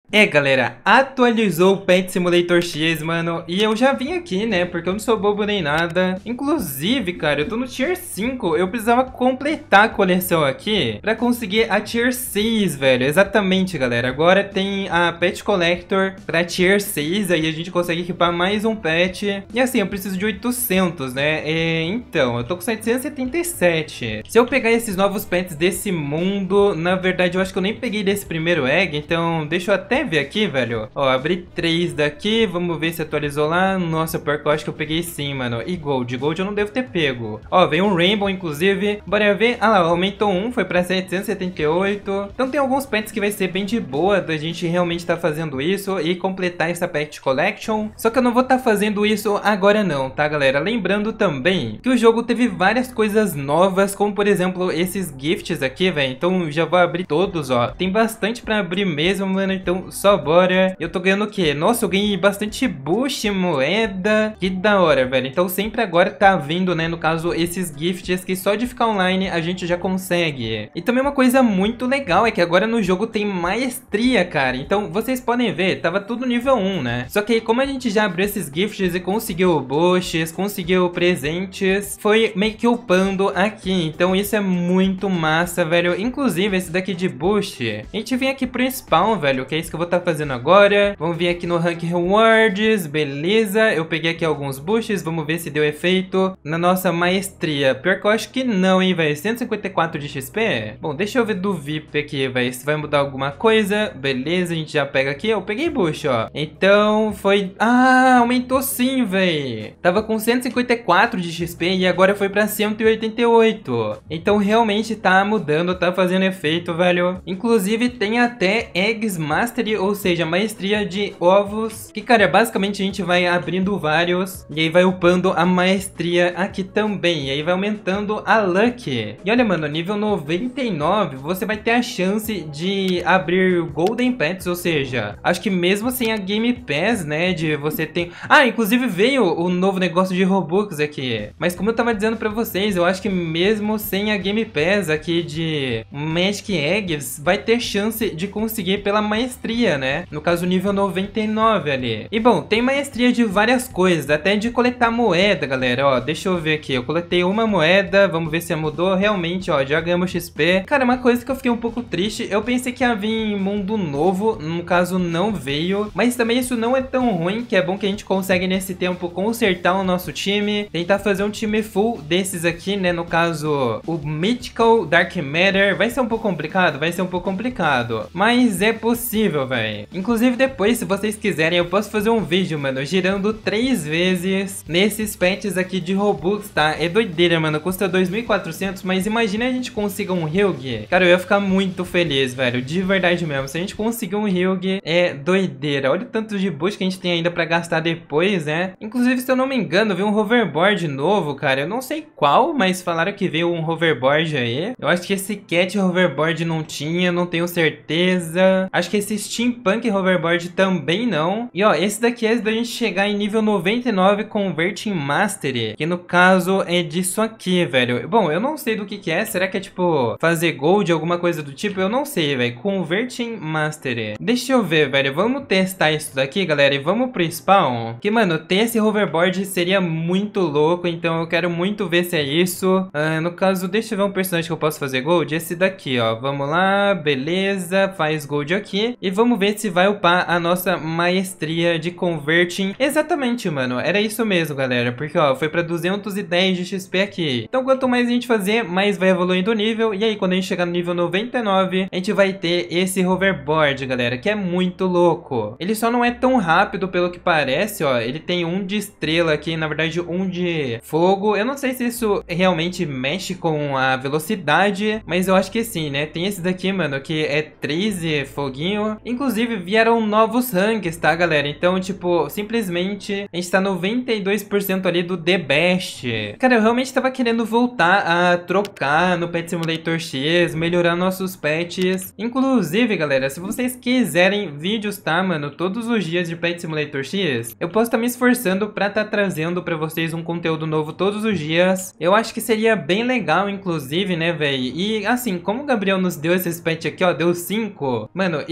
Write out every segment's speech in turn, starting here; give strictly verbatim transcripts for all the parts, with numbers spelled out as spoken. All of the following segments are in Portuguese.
É, galera, atualizou o Pet Simulator X, mano, e eu já vim aqui, né, porque eu não sou bobo nem nada. Inclusive, cara, eu tô no Tier cinco, eu precisava completar a coleção aqui pra conseguir a Tier seis, velho. Exatamente, galera, agora tem a Pet Collector pra Tier seis, aí a gente consegue equipar mais um pet. E assim, eu preciso de oitocentos, né, e, então, eu tô com setecentos e setenta e sete. Se eu pegar esses novos pets desse mundo, na verdade, eu acho que eu nem peguei desse primeiro egg, então deixa eu até ver aqui, velho. Ó, abri três daqui, vamos ver se atualizou lá. Nossa, pior que eu acho que eu peguei sim, mano. E Gold, Gold eu não devo ter pego. Ó, veio um Rainbow, inclusive. Bora ver. Ah lá, aumentou um, foi pra setecentos e setenta e oito. Então tem alguns pets que vai ser bem de boa da gente realmente tá fazendo isso e completar essa Pet Collection. Só que eu não vou tá fazendo isso agora não, tá, galera? Lembrando também que o jogo teve várias coisas novas, como por exemplo esses gifts aqui, velho. Então já vou abrir todos, ó. Tem bastante pra abrir mesmo, mano. Então só bora. Eu tô ganhando o quê? Nossa, eu ganhei bastante boost, moeda. Que da hora, velho. Então sempre agora tá vindo, né, no caso, esses gifts que só de ficar online a gente já consegue. E também uma coisa muito legal é que agora no jogo tem maestria, cara. Então vocês podem ver, tava tudo nível um, né? Só que aí, como a gente já abriu esses gifts e conseguiu boosts, conseguiu presentes, foi meio que upando aqui. Então isso é muito massa, velho. Inclusive esse daqui de boost, a gente vem aqui pro spawn, velho, que é isso que eu vou estar fazendo agora. Vamos vir aqui no Rank Rewards, beleza. Eu peguei aqui alguns boosts, vamos ver se deu efeito na nossa maestria. Pior que eu acho que não, hein, velho. cento e cinquenta e quatro de X P? Bom, deixa eu ver do V I P aqui, velho, se vai mudar alguma coisa. Beleza, a gente já pega aqui. Eu peguei boost, ó. Então foi... Ah, aumentou sim, velho. Tava com cento e cinquenta e quatro de X P e agora foi pra cento e oitenta e oito. Então realmente tá mudando, tá fazendo efeito, velho. Inclusive tem até Eggs Mastery, ou seja, maestria de ovos, que, cara, basicamente a gente vai abrindo vários e aí vai upando a maestria aqui também, e aí vai aumentando a luck. E olha, mano, nível noventa e nove você vai ter a chance de abrir Golden Pets, ou seja, acho que mesmo sem a Game Pass, né, de você ter... Ah, inclusive veio o novo negócio de Robux aqui, mas como eu tava dizendo pra vocês, eu acho que mesmo sem a Game Pass aqui de Magic Eggs, vai ter chance de conseguir pela maestria, né? No caso, nível noventa e nove ali. E bom, tem maestria de várias coisas, até de coletar moeda, galera. Ó, deixa eu ver aqui. Eu coletei uma moeda, vamos ver se mudou. Realmente, ó, já ganhamos X P. Cara, uma coisa que eu fiquei um pouco triste, eu pensei que ia vir mundo novo, no caso não veio. Mas também isso não é tão ruim, que é bom que a gente consegue nesse tempo consertar o nosso time. Tentar fazer um time full desses aqui, né? No caso, o Mythical Dark Matter. Vai ser um pouco complicado? Vai ser um pouco complicado. Mas é possível, velho. Inclusive depois, se vocês quiserem, eu posso fazer um vídeo, mano, girando três vezes nesses pets aqui de Robux, tá? É doideira, mano. Custa dois mil e quatrocentos, mas imagina a gente consiga um Hilg. Cara, eu ia ficar muito feliz, velho. De verdade mesmo. Se a gente conseguir um Hilg, é doideira. Olha o tanto de boost que a gente tem ainda pra gastar depois, né? Inclusive, se eu não me engano, veio um hoverboard novo, cara. Eu não sei qual, mas falaram que veio um hoverboard aí. Eu acho que esse Cat hoverboard não tinha, não tenho certeza. Acho que esse Steampunk hoverboard também não. E ó, esse daqui é da gente chegar em nível noventa e nove Converting Mastery, que no caso é disso aqui, velho. Bom, eu não sei do que que é. Será que é tipo fazer gold, alguma coisa do tipo? Eu não sei, velho. Converting Mastery. Deixa eu ver, velho. Vamos testar isso daqui, galera, e vamos pro spawn. Que, mano, ter esse hoverboard seria muito louco, então eu quero muito ver se é isso. Ah, no caso, deixa eu ver um personagem que eu posso fazer gold. Esse daqui, ó. Vamos lá, beleza. Faz gold aqui. E vamos ver se vai upar a nossa maestria de Converting. Exatamente, mano. Era isso mesmo, galera. Porque, ó, foi pra duzentos e dez de X P aqui. Então, quanto mais a gente fazer, mais vai evoluindo o nível. E aí, quando a gente chegar no nível noventa e nove, a gente vai ter esse hoverboard, galera, que é muito louco. Ele só não é tão rápido pelo que parece, ó. Ele tem um de estrela aqui, na verdade, um de fogo. Eu não sei se isso realmente mexe com a velocidade, mas eu acho que sim, né? Tem esse daqui, mano, que é treze foguinho. Inclusive, vieram novos ranks, tá, galera? Então, tipo, simplesmente a gente tá noventa e dois por cento ali do The Best. Cara, eu realmente tava querendo voltar a trocar no Pet Simulator X, melhorar nossos pets. Inclusive, galera, se vocês quiserem vídeos, tá, mano, todos os dias de Pet Simulator X, eu posso estar me esforçando pra tá trazendo pra vocês um conteúdo novo todos os dias. Eu acho que seria bem legal, inclusive, né, velho? E, assim, como o Gabriel nos deu esses pets aqui, ó, deu cinco, mano, isso já vai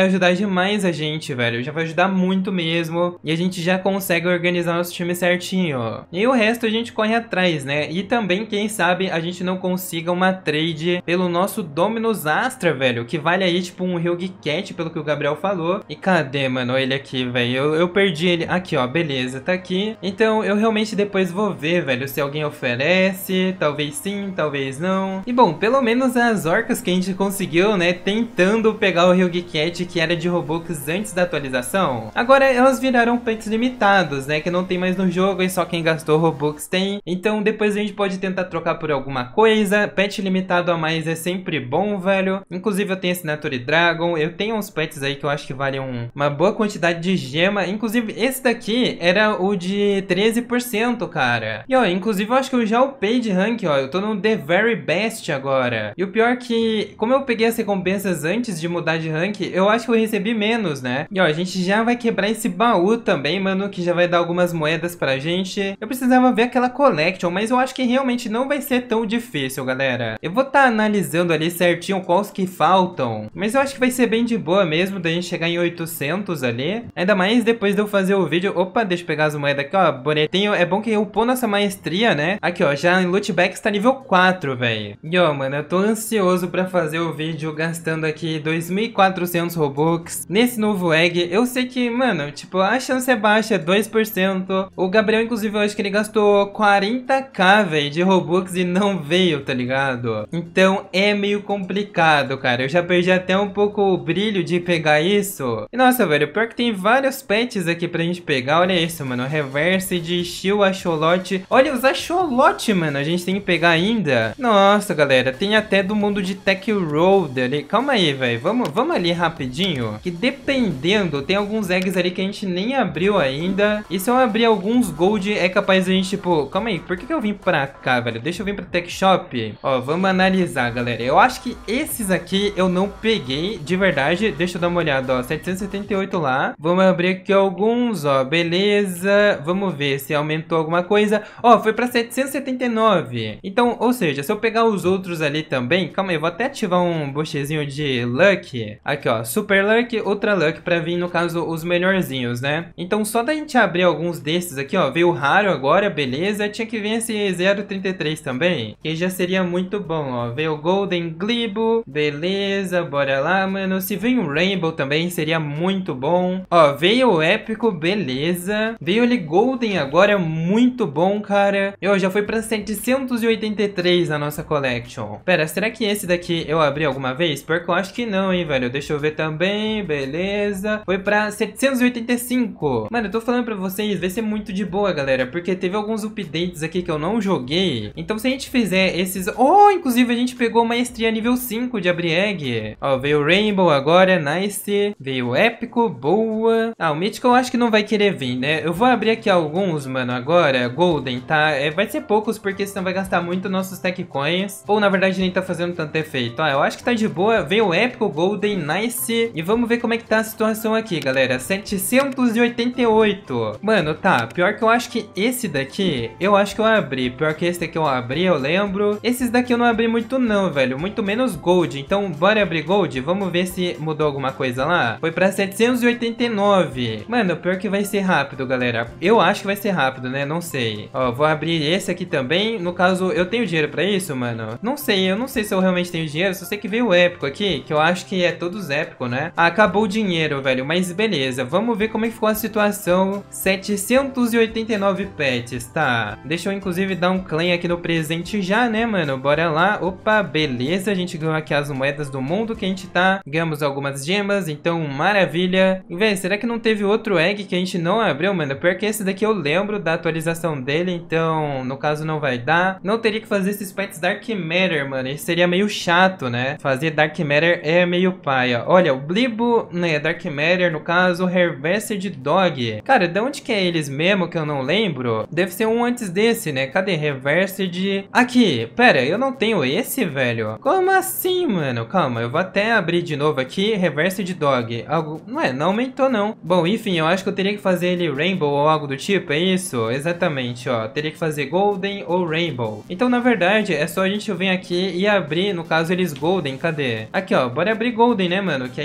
vai ajudar demais a gente, velho. Já vai ajudar muito mesmo. E a gente já consegue organizar nosso time certinho. E o resto a gente corre atrás, né? E também, quem sabe, a gente não consiga uma trade pelo nosso Dominus Astra, velho. Que vale aí, tipo, um Huggy Cat, pelo que o Gabriel falou. E cadê, mano, ele aqui, velho? Eu, eu perdi ele. Aqui, ó, beleza, tá aqui. Então, eu realmente depois vou ver, velho, se alguém oferece. Talvez sim, talvez não. E bom, pelo menos as orcas que a gente conseguiu, né, tentando pegar o Huggy Cat, que era de Robux antes da atualização. Agora, elas viraram pets limitados, né, que não tem mais no jogo e só quem gastou Robux tem. Então, depois a gente pode tentar trocar por alguma coisa. Pet limitado a mais é sempre bom, velho. Inclusive, eu tenho Assinature Dragon. Eu tenho uns pets aí que eu acho que valem um, uma boa quantidade de gema. Inclusive, esse daqui era o de treze por cento, cara. E, ó, inclusive, eu acho que eu já upei de rank, ó. Eu tô no The Very Best agora. E o pior que, como eu peguei as recompensas antes de mudar de rank, eu acho que eu recebi menos, né? E, ó, a gente já vai quebrar esse baú também, mano, que já vai dar algumas moedas pra gente. Eu precisava ver aquela collection, mas eu acho que realmente não vai ser tão difícil, galera. Eu vou estar tá analisando ali certinho quais que faltam, mas eu acho que vai ser bem de boa mesmo da gente chegar em oitocentos ali. Ainda mais depois de eu fazer o vídeo. Opa, deixa eu pegar as moedas aqui, ó, bonitinho. É bom que eu upou nossa maestria, né? Aqui, ó, já em loot back está nível quatro, velho. E, ó, mano, eu tô ansioso pra fazer o vídeo gastando aqui dois mil e quatrocentos Robux nesse novo egg. Eu sei que, mano, tipo, a chance é baixa, dois por cento. O Gabriel, inclusive, eu acho que ele gastou quarenta k, velho, de Robux e não veio, tá ligado? Então é meio complicado, cara. Eu já perdi até um pouco o brilho de pegar isso. E, nossa, velho, pior que tem vários pets aqui pra gente pegar. Olha isso, mano. Reverse de Shield, Axolote. Olha os Axolote, mano. A gente tem que pegar ainda. Nossa, galera. Tem até do mundo de Tech Road ali. Calma aí, velho. Vamos, vamos ali rapidinho. Que dependendo, tem alguns eggs ali que a gente nem abriu ainda. E se eu abrir alguns gold, é capaz de a gente, tipo... Calma aí. Por que que eu vim pra cá, velho? Deixa eu vir pra Tech Shop. Ó, vamos analisar, galera. Eu acho que esses aqui eu não peguei de verdade. Deixa eu dar uma olhada, ó. setecentos e setenta e oito lá. Vamos abrir aqui alguns, ó. Beleza. Vamos ver se aumentou alguma coisa. Ó, foi pra setecentos e setenta e nove. Então, ou seja, se eu pegar os outros ali também... Calma aí, vou até ativar um bochezinho de Luck. Aqui, ó. Super Luck, Ultra Luck, pra vir, no caso, os melhorzinhos, né? Então, só da gente abrir alguns desses aqui, ó. Veio raro agora, beleza. Tinha que vir esse zero vírgula trinta e três também, que já seria muito bom, ó. Veio o Golden Glibo, beleza, bora lá, mano. Se vem um Rainbow também, seria muito bom. Ó, veio o Épico, beleza. Veio ele Golden agora, muito bom, cara. Eu já fui pra setecentos e oitenta e três na nossa collection. Pera, será que esse daqui eu abri alguma vez? Porque eu acho que não, hein, velho. Deixa eu ver também, beleza. Foi pra setecentos e oitenta e cinco. Mano, eu tô falando pra vocês, vai ser muito de boa, galera, porque teve alguns updates aqui que eu não joguei. Então, se a gente fizer esses... Oh, inclusive, a gente pegou maestria nível cinco de abrir egg. Ó, veio o Rainbow agora, nice. Veio o Épico, boa. Ah, o Mítico eu acho que não vai querer vir, né? Eu vou abrir aqui alguns, mano, agora. Golden, tá? É, vai ser poucos, porque senão vai gastar muito nossos Tech Coins. Ou, na verdade, nem tá fazendo tanto efeito. Ah, eu acho que tá de boa. Veio o Épico, Golden, nice. E vamos ver como é que tá a situação aqui, galera. setecentos e oitenta e oito. Mano, tá. Pior que eu acho que esse daqui, eu acho que eu abri. Pior que esse daqui eu abri, eu lembro. Esses daqui eu não abri muito não, velho. Muito menos Gold. Então, bora abrir Gold. Vamos ver se mudou alguma coisa lá. Foi pra setecentos e oitenta e nove. Mano, pior que vai ser rápido, galera. Eu acho que vai ser rápido, né? Não sei. Ó, vou abrir esse aqui também. No caso, eu tenho dinheiro pra isso, mano? Não sei. Eu não sei se eu realmente tenho dinheiro. Só sei que veio o épico aqui, que eu acho que é todos épico, né? Ah, acabou o dinheiro, velho. Mas beleza. Vamos ver como é que ficou a situação. setecentos e oitenta e nove pets, tá? Deixa eu, inclusive, dar um claim aqui no presente já, né, mano? Bora lá. Opa, beleza. A gente ganhou aqui as moedas do mundo que a gente tá. Ganhamos algumas gemas, então maravilha. E, velho, será que não teve outro egg que a gente não abriu, mano? Pior que esse daqui eu lembro da atualização dele, então no caso não vai dar. Não teria que fazer esses pets Dark Matter, mano. Isso seria meio chato, né? Fazer Dark Matter é meio paia. Olha, o Blibo, né, Dark Matter, no caso, Harvested Dog. Cara, de onde que é eles mesmo que eu não lembro? Deve ser um antes desse, né? Cadê? Reversed... Aqui, pera, eu não tenho esse, velho? Como assim, mano? Calma, eu vou até abrir de novo aqui. Reversed Dog. Algo... Não é, não aumentou, não. Bom, enfim, eu acho que eu teria que fazer ele Rainbow ou algo do tipo, é isso? Exatamente, ó. Teria que fazer Golden ou Rainbow. Então, na verdade, é só a gente vir aqui e abrir, no caso, eles Golden. Cadê? Aqui, ó. Bora abrir Golden, né, mano? Que aí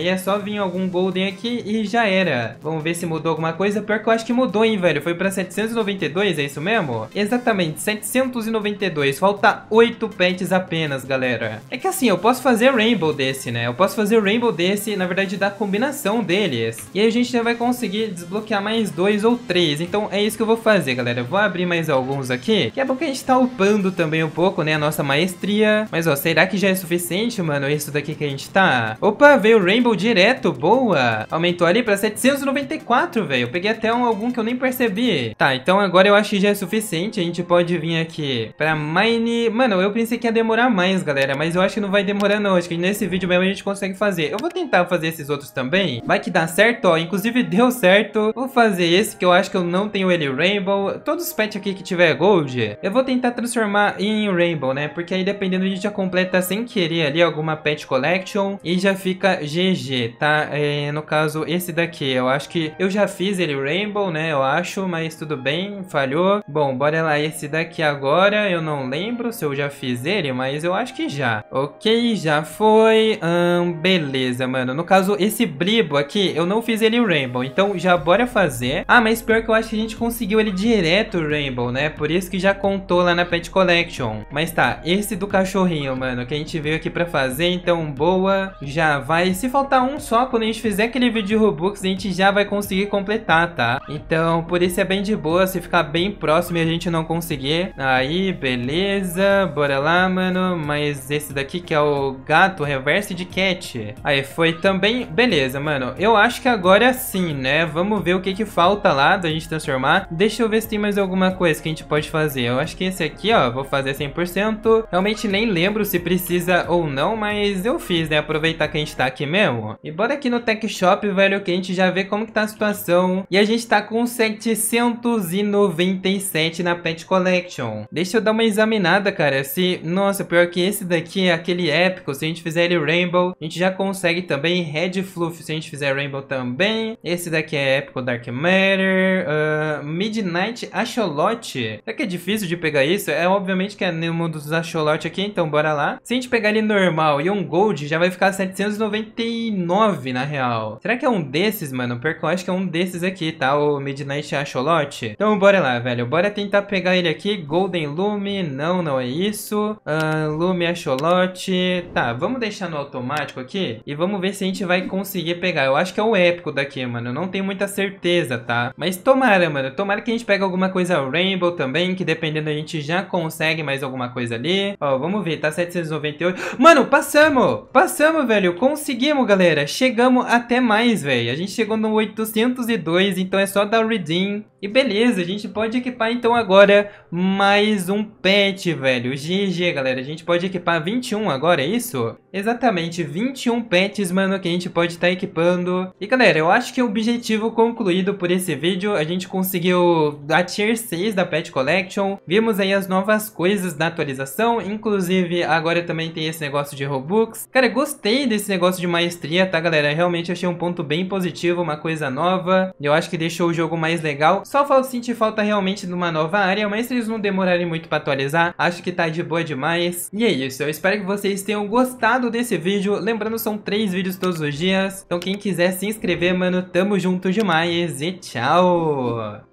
Aí é só vir algum Golden aqui e já era. Vamos ver se mudou alguma coisa. Pior que eu acho que mudou, hein, velho. Foi pra setecentos e noventa e dois, é isso mesmo? Exatamente, setecentos e noventa e dois. Falta oito pets apenas, galera. É que assim, eu posso fazer Rainbow desse, né? Eu posso fazer Rainbow desse, na verdade, da combinação deles. E aí a gente já vai conseguir desbloquear mais dois ou três. Então é isso que eu vou fazer, galera. Eu vou abrir mais alguns aqui. Que é bom que a gente tá upando também um pouco, né? A nossa maestria. Mas, ó, será que já é suficiente, mano? Isso daqui que a gente tá? Opa, veio o Rainbow direto. Boa. Aumentou ali pra setecentos e noventa e quatro, velho. Eu peguei até um, algum que eu nem percebi. Tá, então agora eu acho que já é suficiente. A gente pode vir aqui pra Mine. Mano, eu pensei que ia demorar mais, galera. Mas eu acho que não vai demorar, não. Acho que nesse vídeo mesmo a gente consegue fazer. Eu vou tentar fazer esses outros também. Vai que dá certo, ó. Inclusive deu certo. Vou fazer esse que eu acho que eu não tenho ele Rainbow. Todos os pets aqui que tiver Gold, eu vou tentar transformar em Rainbow, né? Porque aí dependendo a gente já completa sem querer ali alguma Pet Collection e já fica G G, tá? É, no caso, esse daqui, eu acho que eu já fiz ele Rainbow, né? Eu acho, mas tudo bem, falhou. Bom, bora lá, esse daqui agora, eu não lembro se eu já fiz ele, mas eu acho que já. Ok, já foi. Hum, beleza, mano. No caso, esse Bribo aqui, eu não fiz ele Rainbow, então já bora fazer. Ah, mas pior que eu acho que a gente conseguiu ele direto Rainbow, né? Por isso que já contou lá na Pet Collection. Mas tá, esse do cachorrinho, mano, que a gente veio aqui pra fazer, então boa, já vai. Se faltar um só, quando a gente fizer aquele vídeo de Robux, a gente já vai conseguir completar, tá? Então, por isso é bem de boa, se ficar bem próximo e a gente não conseguir. Aí, beleza, bora lá, mano. Mas esse daqui que é o gato reverse de cat. Aí, foi também, beleza, mano. Eu acho que agora sim, né? Vamos ver o que que falta lá da gente transformar. Deixa eu ver se tem mais alguma coisa que a gente pode fazer. Eu acho que esse aqui, ó, vou fazer cem por cento. Realmente nem lembro se precisa ou não, mas eu fiz, né? Aproveitar que a gente tá aqui mesmo. E bora aqui no Tech Shop, velho, que a gente já vê como que tá a situação. E a gente tá com setecentos e noventa e sete na Pet Collection. Deixa eu dar uma examinada, cara. Se, nossa, pior que esse daqui é aquele épico. Se a gente fizer ele Rainbow, a gente já consegue também. Red Fluff, se a gente fizer Rainbow também. Esse daqui é épico Dark Matter. Uh, Midnight Axolote. Será que é difícil de pegar isso? É obviamente que é nenhum dos Axolote aqui, então bora lá. Se a gente pegar ele normal e um Gold, já vai ficar setecentos e noventa e nove na real. Será que é um desses, mano? Pior que eu acho que é um desses aqui, tá? O Midnight Axolote. Então bora lá, velho. Bora tentar pegar ele aqui. Golden Lume. Não, não é isso. Uh, Lume Axolote. Tá, vamos deixar no automático aqui. E vamos ver se a gente vai conseguir pegar. Eu acho que é o épico daqui, mano. Eu não tenho muita certeza, tá? Mas tomara, mano. Tomara que a gente pegue alguma coisa Rainbow também, que dependendo a gente já consegue mais alguma coisa ali. Ó, vamos ver. Tá setecentos e noventa e oito. Mano, passamos! Passamos, velho. Conseguimos, galera. Chegamos até mais, velho. A gente chegou no oitocentos e dois, então é só dar redeem. E beleza, a gente pode equipar então agora mais um pet, velho. G G, galera. A gente pode equipar vinte e um agora, é isso? Exatamente, vinte e um pets, mano, que a gente pode estar equipando. E galera, eu acho que é o objetivo concluído por esse vídeo. A gente conseguiu a tier seis da Pet Collection. Vimos aí as novas coisas da atualização. Inclusive, agora também tem esse negócio de Robux. Cara, gostei desse negócio de maestria, tá, galera? Realmente achei um ponto bem positivo, uma coisa nova. Eu acho que deixou o jogo mais legal. Só falta sentir falta realmente de uma nova área, mas se eles não demorarem muito pra atualizar, acho que tá de boa demais. E é isso, eu espero que vocês tenham gostado desse vídeo. Lembrando, são três vídeos todos os dias. Então quem quiser se inscrever, mano, tamo junto demais e tchau!